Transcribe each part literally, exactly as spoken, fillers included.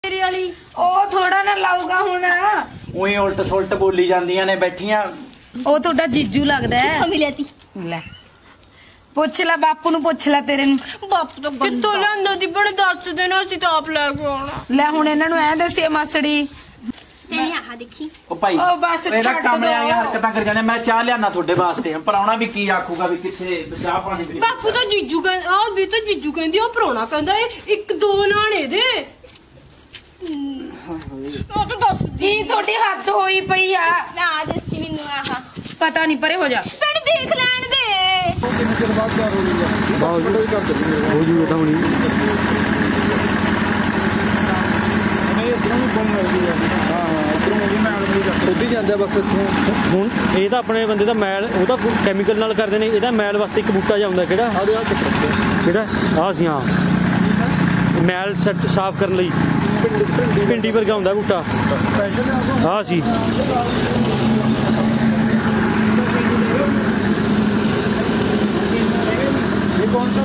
थोड़ा ना लाऊगा हुण उही उल्ट सुलट बोली जांदियां ने बैठियां। ओ तुहाडा जीजू लगदा है। मिलिया ती ले पुछ ला बापू नु पुछ ला तेरे नु। बापू तो कित्थों लिआंदा ती बड़े दस दिन असीं तां आप ले के आउणा। ले हुण इन्हां नु ऐ दस्सिया मासड़ी नहीं आहा देखी ओ भाई ओ बस छड्ड दो कमरे वाली हरकतां कर जाने। मैं चाह लियाना तुहाडे वास्ते पराउणा भी की आखूगा भी किथे चाह पानी पी। बापू तो जीजू कहंदा आ भी तो जीजू कहंदी ओ पराउणा कहंदा एक दो नाणे दे। ओ तो दस दी थोड़ी हद होई पई आ ना दस्सी मैनू आहा पता नहीं परे हो जा पिंड देख लैण दे। कितने चਿਰ ਬਾਅਦ ਤਿਆਰ ਹੋ ਰਹੀ ਹੈ ਬਹੁਤ ਬੜਾ ਕਰ ਦਿੱਤੀ ਹੋ ਜੀ ਬੇਟਾ ਹੁਣੀ ਨਹੀਂ ਇਧਰੋਂ ਵੀ ਬੰਨ ਲੱਗੀ ਹੈ। ਹਾਂ ਇਧਰੋਂ ਵੀ ਮੈਲ ਬੜੀ ਉੱਡੀ ਜਾਂਦੇ ਬਸ ਇੱਥੋਂ। ਹੁਣ ਇਹ ਤਾਂ ਆਪਣੇ ਬੰਦੇ ਦਾ ਮੈਲ ਉਹ ਤਾਂ ਕੈਮੀਕਲ ਨਾਲ ਕਰਦੇ ਨੇ। ਇਹਦਾ ਮੈਲ ਵਾਸਤੇ ਇੱਕ ਬੂਟਾ ਜਿਹਾ ਹੁੰਦਾ ਕਿਹੜਾ ਆ ਦੇ ਆ ਕਿਹੜਾ ਆਹ ਸੀ। ਹਾਂ ਮੈਲ ਸਾਫ਼ ਕਰਨ ਲਈ ਪਿੰਡੀ ਵਰਗਾ ਹੁੰਦਾ ਬੂਟਾ ਆਹ ਸੀ। कौन सा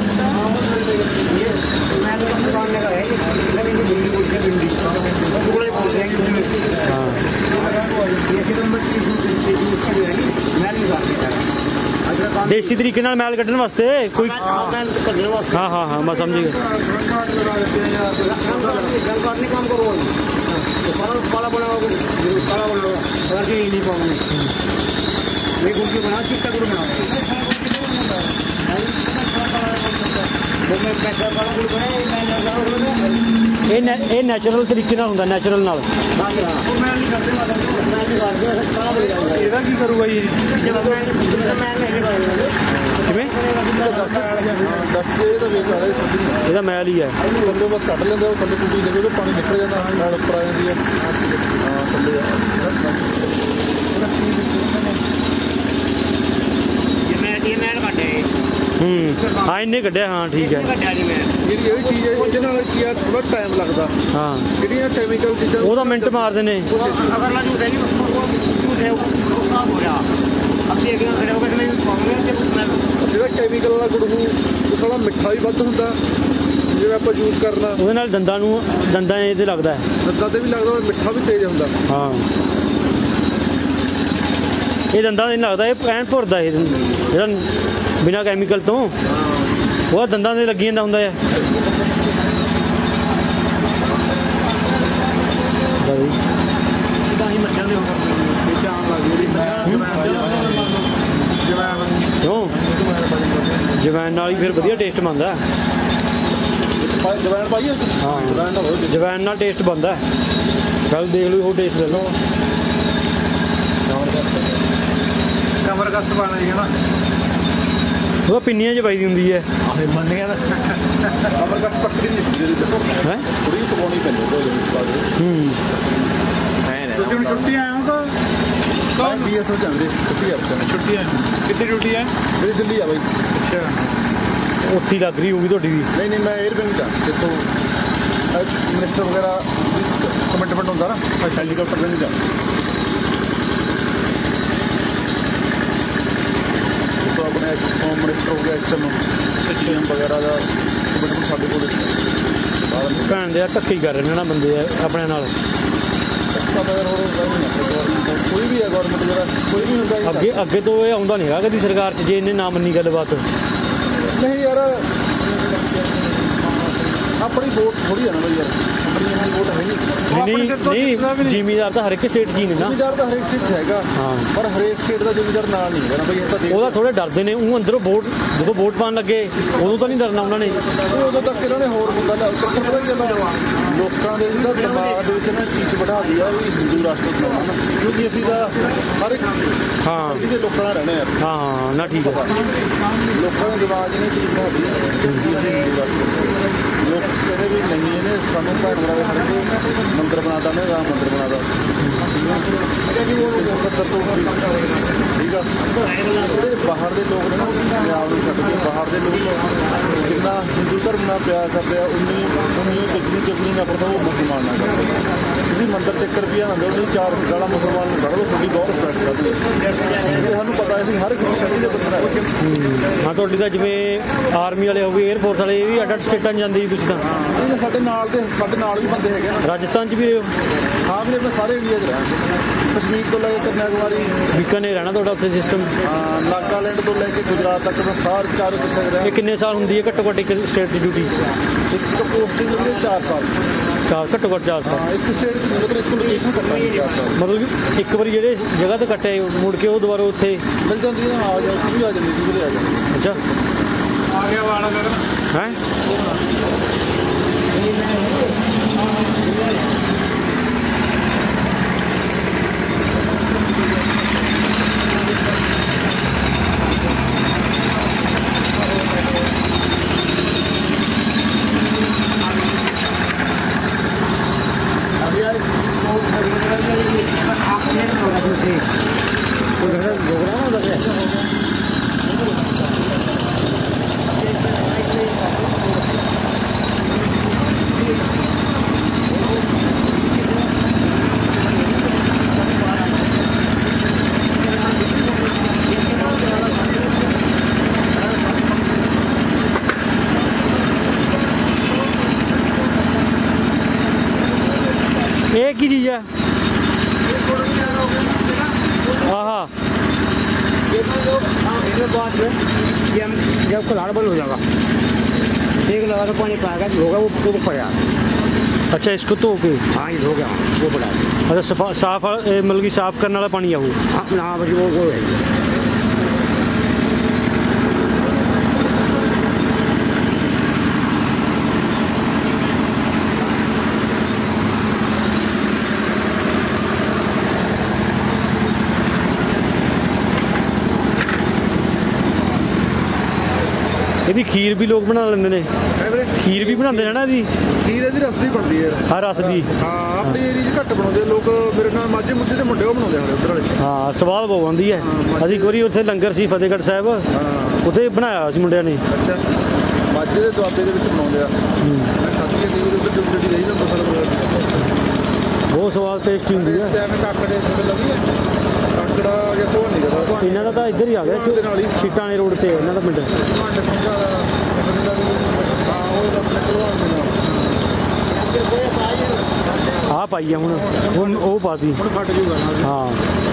देसी तरीके नाल मैल कड्ढण वास्ते कोई हाँ हाँ हाँ मैं समझ गया। ये नैचुरल तरीके नाल हुंदा नैचुरल नाल। ਇਹਦਾ ਕੀ ਕਰੂਗਾ ਜੀ ਕਿਵੇਂ ਇਹਦਾ ਮੈਲ ਹੀ ਹੈ ਥੱਲੇ ਬਸ ਕੱਢ ਲੈਂਦੇ ਉਹ ਥੱਲੇ ਟੂਟੀ ਦੇ ਉਹਦੇ ਪਾਣੀ ਨਿਕਲ ਜਾਂਦਾ ਨਾਲ ਉੱਪਰ ਆ ਜਾਂਦੀ ਹੈ। ਹਾਂ ਥੱਲੇ ਹੂੰ ਹਾਂ ਇੰਨੇ ਕੱਢਿਆ। ਹਾਂ ਠੀਕ ਹੈ ਜਿਹੜੀ ਇਹ ਚੀਜ਼ ਹੈ ਇਹਦੇ ਨਾਲ ਕੀ ਆ ਥੋੜਾ ਟਾਈਮ ਲੱਗਦਾ। ਹਾਂ ਜਿਹੜੀਆਂ ਕੈਮੀਕਲ ਚੀਜ਼ਾਂ ਉਹਦਾ ਮਿੰਟ ਮਾਰਦੇ ਨੇ। ਜਿਹੜਾ ਕੈਮੀਕਲ ਵਾਲਾ ਗੁੜ ਨੂੰ ਉਹ ਥੋੜਾ ਮਿੱਠਾ ਵੀ ਵੱਧ ਹੁੰਦਾ ਜਿਵੇਂ ਆਪਾਂ ਯੂਜ਼ ਕਰਨਾ ਉਹਦੇ ਨਾਲ ਦੰਦਾਂ ਨੂੰ ਦੰਦਾਂ ਇਹਦੇ ਲੱਗਦਾ ਦੰਦਾਂ ਤੇ ਵੀ ਲੱਗਦਾ ਔਰ ਮਿੱਠਾ ਵੀ ਤੇਜ਼ ਹੁੰਦਾ। ਹਾਂ ਇਹ ਦੰਦਾਂ ਦੇ ਲੱਗਦਾ ਇਹ ਐਨ ਭੁਰਦਾ ਇਹ ਜਿਹੜਾ ਬਿਨਾਂ ਕੈਮੀਕਲ ਤੋਂ ਉਹ ਦੰਦਾਂ ਦੇ ਲੱਗੀ ਜਾਂਦਾ ਹੁੰਦਾ ਹੈ। ਕਿਉਂ ਜਵੈਨ ਨਾਲ ਹੀ ਫਿਰ ਵਧੀਆ ਟੇਸਟ ਬਣਦਾ। ਜਵੈਨ ਪਾਈਏ ਹਾਂ ਜਵੈਨ ਨਾਲ ਟੇਸਟ ਬਣਦਾ। ਕੱਲ ਦੇਖ ਲਓ ਉਹ ਟੇਸਟ ਲੈ ਲਓ। ਕਮਰ ਕਸ ਬਣ ਜੀ ਨਾ ਉਹ ਪਿੰਨੀਆਂ 'ਚ ਪਾਈ ਦੀ ਹੁੰਦੀ ਹੈ। ਆਹੇ ਮੰਨੀਆਂ ਨਾ ਕਮਰ ਕਸ ਪੱਕੀ ਨਹੀਂ ਹੁੰਦੀ ਹੈ ਥੋੜੀ ਪਕਾਉਣੀ ਪੈਂਦੀ ਹੈ। ਹੂੰ ਤੁਸੀਂ ਛੁੱਟੀ ਆਏ ਹੋ ਤਾਂ ਕੌਣ ਬੀ ਐਸ ਓ ਜਾਂਦੇ ਛੁੱਟੀ ਆ ਛੁੱਟੀ ਆ ਕਿੱਥੇ ਡਿਊਟੀ ਹੈ ਮੇਰੀ ਦਿੱਲੀ ਆ ਬਾਈ। ਅੱਛਾ ਉੱਥੇ ਲੱਗ ਰਹੀ ਹੋਊਗੀ ਤੁਹਾਡੀ ਵੀ। ਨਹੀਂ ਨਹੀਂ ਮੈਂ 에ਅਰਬੈਂਕ ਜਾ ਜਿੱਥੋਂ ਮਿਨਿਸਟਰ ਵਗੈਰਾ ਕਮਿਟਮੈਂਟ ਹੁੰਦਾ ਨਾ ਹੈਲੀਕਾਪਟਰ ਦੇ ਨਹੀਂ ਜਾ तो अपने होम मिनिस्टर हो गया एच एम सी एम वगैरह का कमिटमेंट साढ़े को भैन दे धक्के ही कर रहे हैं ना बंदे अपने नाल। कोई भी है गौरमेंट जरा कोई भी होता है अगे अगे तो ये आउंदा नहीं कदी सरकार च जे इन्हें ना मन्नी गलबात नहीं यार अपनी वोट थोड़ी है ना भाई यार वोट है नहीं नहीं जिमीदार तो हर एक स्टेट जी नहीं ना जिमीदार तो हर एक स्टेट हैगा। हाँ पर हर एक स्टेट का जिमीदार नाल नहीं है ना भाई ऐसा ਉਹਦਾ ਥੋੜੇ ਡਰਦੇ ਨੇ ਉਹ ਅੰਦਰੋਂ ਵੋਟ ਜਦੋਂ ਵੋਟ ਪਾਉਣ ਲੱਗੇ ਉਦੋਂ ਤਾਂ ਨਹੀਂ ਡਰਨਾ ਉਹਨਾਂ ਨੇ। ਉਦੋਂ ਤੱਕ ਇਹਨਾਂ ਨੇ ਹੋਰ ਮੁੱਦਾ ਲੈ ਉੱਪਰ ਪਤਾ ਕੀ ਜਾਂਦਾ ਲੋਕਾਂ ਦੇ ਜਿਹੜਾ ਦਿਮਾਗ ਦੇ ਵਿੱਚ ਨਾ ਚੀਜ਼ ਬਿਠਾ ਦਿੱਤੀ ਆ ਵੀ ਹਿੰਦੂ ਰਾਸ਼ਟਰ ਬਣਾਉਣਾ ਕਿਉਂਕਿ ਅਸੀਂ ਤਾਂ ਹਰ ਇੱਕ ਹਾਂ ਇਹਦੇ ਲੋਕਾਂ ਨਾਲ ਰਹਿਣਾ ਯਾਰ। ਹਾਂ ਹਾਂ ਨਾ ਠੀਕ ਹੈ ਲੋਕਾਂ ਦੇ ਦਿਮਾਗ ਨੇ ਚੀਜ਼ ਬਣਾ ਦਿੱਤੀ ਲੋਕ ਕਹਿੰਦੇ ਵੀ ਨਹੀਂ ਇਹਨੇ ਸਾਨੂੰ ਘਰ ਬਣਾ ਕੇ ਖੜ ਕੇ ਮੰਦਰ ਬਣਾਤਾ ਨੇ ਰਾਮ ਮੰਦਰ ਬਣਾਤਾ ਠੀਕ ਆ। ਜਿਹੜੇ ਬਾਹਰ ਦੇ ਲੋਕ ਨੇ ਨਾ ਪੰਜਾਬ ਨੂੰ ਛੱਡ ਕੇ ਬਾਹਰ ਦੇ ਲੋਕ ਜਿੰਨਾ ਹਿੰਦੂ ਧਰਮ ਨਾਲ ਪਿਆਰ ਕਰਦੇ ਆ ਉਨੀ ਉਨੀ ਚਟਨੀ ਚਟਨੀ ਨਫ਼ਰਤ ਉਹ ਮੁਸਲਮਾਨ ਨਾਲ ਕਰਦੇ। ਤੁਸੀਂ ਮੰਦਰ ਚੱਕਰ ਰੁਪਈਆ ਹੁੰਦੇ ਉਹਦੀ ਚਾਰ ਗਾਲਾਂ ਮੁਸਲਮਾਨ ਨੂੰ ਕੱਢ ਲਓ, ਤੁਹਾਡੀ ਬਹੁਤ ਰਿਸਪੈਕਟ ਕਰਦੀ ਹੈ। ਇਹ ਸਾਨੂੰ ਪਤਾ ਹੈ ਵੀ ਹਰ ਇੱਕ ਸਟੱਡੀ ਦੇ ਬੰਦੇ ਹੈ। ਹਾਂ ਤੁਹਾਡੀ ਤਾਂ ਜਿਵੇਂ ਆਰਮੀ ਵਾਲੇ ਹੋ ਗਏ, 에ਅਰਫੋਰਸ ਵਾਲੇ, ਇਹ ਵੀ ਅੱਡ ਅੱਡ ਸਟੇਟਾਂ 'ਚ ਜਾਂਦੇ ਜੀ ਤੁਸੀਂ ਤਾਂ? ਇਹ ਸਾਡੇ ਨਾਲ ਦੇ ਸਾਡੇ ਨਾਲ ਵੀ ਬੰਦੇ ਹੈਗੇ ਨੇ। ਰਾਜਸਥਾਨ 'ਚ ਵੀ ਹਾਂ ਵੀਰੇ ਮੈਂ ਸਾਰੇ ਇੰਡੀਆ 'ਚ ਰਿਹਾ, ਕਸ਼ਮੀਰ ਤੋਂ ਲੈ ਕੇ ਕੰਨਿਆਕੁਮਾਰੀ ਬੀਕਾਨੇਰ ਰਹਿਣਾ ਤੁਹਾਡਾ ਉੱਥੇ ਸਿਸਟਮ? ਹਾਂ ਨਾਗਾਲੈਂਡ ਤੋਂ ਲੈ ਕੇ ਗੁਜਰਾਤ ਤੱਕ ਮੈਂ ਸਾਰੇ ਚਾਰੋਂ ਕਿੱਥੇ ਰਿਹਾ। ਇਹ ਕਿੰਨੇ ਸਾਲ ਹੁੰਦੀ ਹੈ ਘੱਟੋ ਘੱਟ ਇੱਕ ਸਟੇਟ ਦੀ ਡਿਊਟੀ? ਇੱਕ ਪੋਸਟਿੰਗ ਹੁੰਦੀ ਹੈ ਚਾਰ ਸਾਲ। ਚਾਰ ਘੱਟੋ ਘੱਟ ਚਾਰ ਸਾਲ? ਹਾਂ ਇੱਕ ਸਟੇਟ ਦੀ ਮਤਲਬ ਇੱਕ ਲੋਕੇਸ਼ਨ ਕੱਟਣਾ ਚਾਰ ਸਾਲ। ਮਤਲਬ ਕਿ ਇੱਕ ਵਾਰੀ ਜਿਹੜੇ ਜਗ੍ਹਾ ਤੇ ਕੱਟੇ ਮੁੜ ਕੇ ਉਹ ਦੁਬਾਰਾ ਉੱਥੇ ਮਿਲ ਜਾਂਦੀ ਹੈ। ਆ ਜਾ ਵੀ ਆ ਜਾਂਦੀ ਸੀ ਵੀਰੇ, ਆ ਜਾਂਦੀ। ਅੱਛਾ ਆ ਗਿਆ ਵਾਲਾ ਕਰ ਹੈ। ये की चीज़ है? हाँ इसके बाद ये हम जब कलाड़ बंद हो जाएगा, एक लगा तो पानी पाएगा जो होगा वो वो पड़ा। अच्छा इसको तो के हाँ ये हो गया वो पड़ा। अच्छा सफा साफ ए, मतलब कि साफ करने वाला पानी है वो? हाँ हाँ बस वो वो है। ਇਹਦੀ ਖੀਰ ਵੀ ਲੋਕ ਬਣਾ ਲੈਂਦੇ ਨੇ? ਖੀਰ ਵੀ ਬਣਾਉਂਦੇ ਨੇ ਨਾ ਇਹਦੀ? ਖੀਰ ਇਹਦੀ ਰਸ ਦੀ ਬਣਦੀ ਹੈ। ਹਾਂ ਰਸ ਦੀ। ਹਾਂ ਆਪਣੀ ਏਰੀਆ 'ਚ ਘੱਟ ਬਣਾਉਂਦੇ ਲੋਕ, ਮੇਰੇ ਨਾਲ ਮਾਝੇ ਮੁੱਝੇ ਦੇ ਮੁੰਡੇ ਉਹ ਬਣਾਉਂਦੇ ਹਨ ਉੱਧਰ ਵਾਲੇ। ਹਾਂ ਸਵਾਦ ਬਹੁਤ ਆਉਂਦੀ ਹੈ। ਅਸੀਂ ਇੱਕ ਵਾਰੀ ਉੱਥੇ ਲੰਗਰ ਸੀ ਫਤਿਹਗੜ੍ਹ ਸਾਹਿਬ, ਉੱਥੇ ਬਣਾਇਆ ਸੀ ਮੁੰਡਿਆਂ ਨੇ। ਅੱਛਾ ਮਾਝੇ ਦੇ ਦੁਆਬੇ ਦੇ ਵਿੱਚ ਬਣਾਉਂਦੇ ਆ। ਮੈਂ ਖਾਧੀ ਹੈ ਕਈ ਵਾਰੀ ਉੱਧਰ ਡਿਊਟੀ ਰਹੀ ਨਾ ਫਸਲ ਬਹੁਤ ਸਵਾਦ ਟੇਸਟੀ ਹੁੰਦੀ ਹੈ। ਕਾਕੜੇ ਕਾਕੜਾ ਜਾਂ ਤੋਂ ਨਹੀਂ ਕਰਦਾ ਇਹਨਾਂ ਦਾ ਤਾਂ ਇੱਧਰ ਹੀ ਆ ਗਿਆ ਛੀਟਾਂ ਵਾਲੇ ਰੋਡ ਤੇ ਇਹਨਾਂ ਦਾ ਪਿੰਡ। ਆ ਪਾਈ ਆ ਹੁਣ ਹੁਣ ਉਹ ਪਾਤੀ ਫਟ ਜੂਗਾ। ਹਾਂ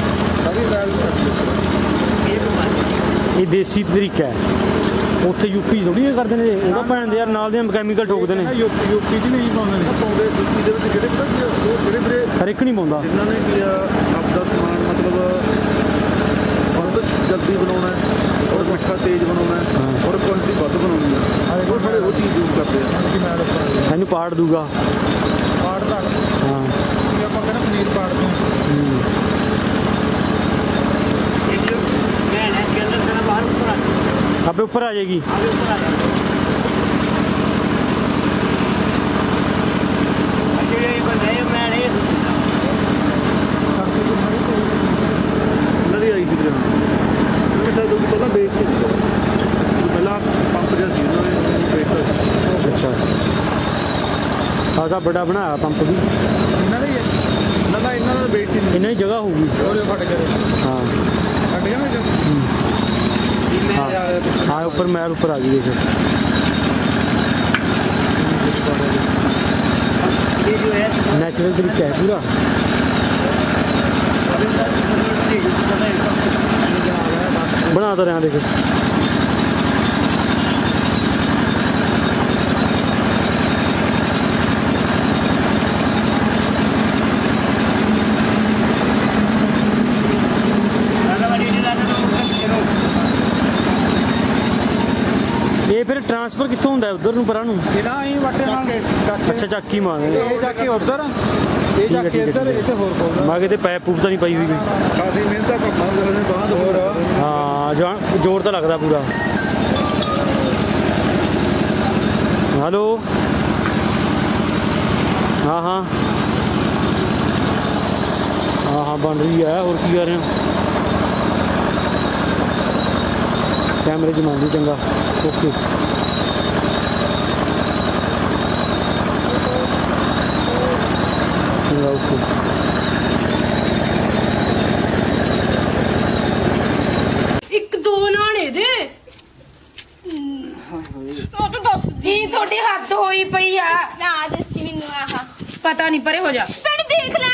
ਇਹ ਦੇਸੀ ਤਰੀਕਾ ਹੈ। ਉੱਥੇ ਯੂਪੀ ਥੋੜੀ ਇਹ ਕਰਦੇ ਨੇ, ਉਹਦਾ ਭੈਣ ਦੇ ਯਾਰ ਨਾਲ ਦੇ ਕੈਮੀਕਲ ਠੋਕਦੇ ਨੇ। ਯੂਪੀ 'ਚ ਨਹੀਂ ਪਾਉਂਦੇ ਨੇ, ਪਾਉਂਦੇ ਯੂਪੀ ਦੇ ਵਿੱਚ ਜਿਹੜੇ ਜਿਹੜੇ ਵੀਰੇ ਹਰ ਇੱਕ ਨਹੀਂ ਪਾਉਂਦਾ। ਜਿਨ੍ਹਾਂ ਨੇ ਕੀ ਆ ਆਪਦਾ ਸਮਾਨ ਮਤਲਬ ਬਹੁਤ ਜਲਦੀ ਬਣਾਉਣਾ ਔਰ ਮਿੱਠਾ ਤੇਜ਼ ਬਣਾਉਣਾ ਔਰ ਕੁਆਂਟੀਟੀ ਵੱਧ ਬਣਾਉਣੀ ਆ, ਉਹ ਸਾਰੇ ਉਹ ਚੀਜ਼ ਯੂਜ਼ ਕਰਦੇ ਆ। ਇਹਨੂੰ ਪਾੜ ਦੂਗਾ ਪਾੜ ਦਾ ਹਾਂ ਆਪਾਂ ਕਹਿੰਦੇ ਪਨੀਰ ਪਾੜ ਤੋਂ अबे ऊपर आ जाएगी। नदी आई थी शायद पहला बेच के पहला पंप जैसी अच्छा खासा बड़ा बनाया पंप भी ना ना इन्होंने बेच दी इन्हें जगह होगी। फट गए हाँ फट गया हाँ हाँ ऊपर मैल ऊपर आ गई है। नेचुरल तरीका है पूरा। बना तो रहा देखो ये फिर ट्रांसफर कितों होंदा है उधर नूं परां नूं? ਇਹਦਾ ਹੀ ਵਾਟੇ ਨਾਲ अच्छा चाकी मारਦੇ ਨੇ। ਇਹ ਜਾ ਕੇ ਉਧਰ ਇਹ ਜਾ ਕੇ ਇੱਧਰ ਇਹ ਤੇ ਹੋਰ ਕੋਲ ਮੈਂ ਕਿਤੇ ਪੈਪ ਪੂਪ ਤਾਂ ਨਹੀਂ ਪਾਈ ਹੋਈ ਕੋਈ? ਕਾਫੀ ਮਿਹਨਤਾਂ ਕਰਨਾ ਉਹਦੇ ਨੇ ਬਾਅਦ ਹੋਰ ਹਾਂ ਜਾਂ ਜ਼ੋਰ ਤਾਂ ਲੱਗਦਾ ਪੂਰਾ। ਹੈਲੋ हाँ हाँ हाँ हाँ बन रही है। और की कर रहे हो? कैमरे च मांगी चंगा ओके। चंगा ओके। नहीं परे हो जा। ਭੈਣੇ ਦੇਖ ਲੈ